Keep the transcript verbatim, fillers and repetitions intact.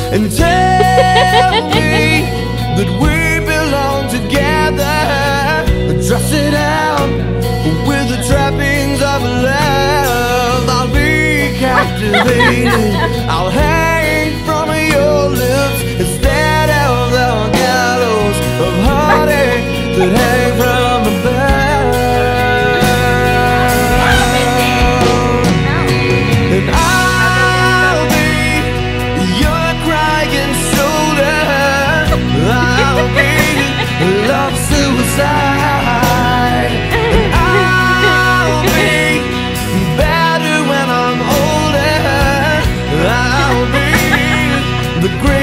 and tell me that we belong together. Dress it out with the trappings of love. I'll be captivated. I'll hang from your lips instead of the gallows of heartache that hang from above. And I'll be your crying shoulder. I'll be love suicide. And I'll be better when I'm older. I'll be the great